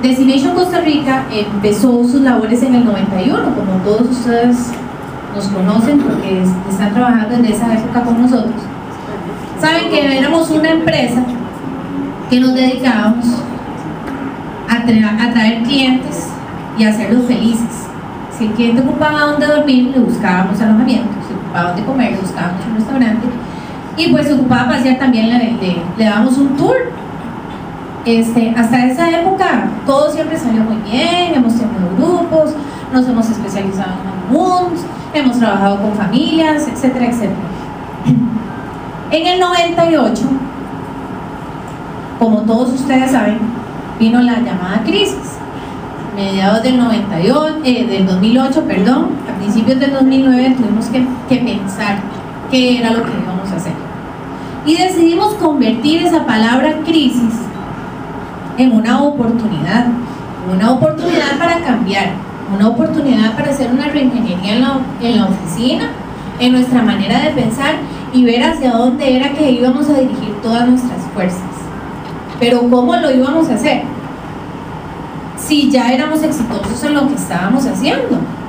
Destination Costa Rica empezó sus labores en el 91, como todos ustedes nos conocen porque están trabajando desde esa época con nosotros. Saben que éramos una empresa que nos dedicábamos a traer clientes y a hacerlos felices. Si el cliente ocupaba donde dormir, le buscábamos alojamiento. Si ocupaba donde comer, le buscábamos un restaurante. Y pues si ocupaba pasear, también le dábamos un tour. Hasta esa época todo siempre salió muy bien, hemos tenido grupos, nos hemos especializado en honeymoons, hemos trabajado con familias, etcétera, etcétera. En el 98, como todos ustedes saben, vino la llamada crisis. Mediados del 2008, perdón, a principios del 2009 tuvimos que pensar qué era lo que íbamos a hacer. Y decidimos convertir esa palabra crisis en una oportunidad para cambiar, una oportunidad para hacer una reingeniería en la oficina, en nuestra manera de pensar y ver hacia dónde era que íbamos a dirigir todas nuestras fuerzas. Pero ¿cómo lo íbamos a hacer? Si ya éramos exitosos en lo que estábamos haciendo.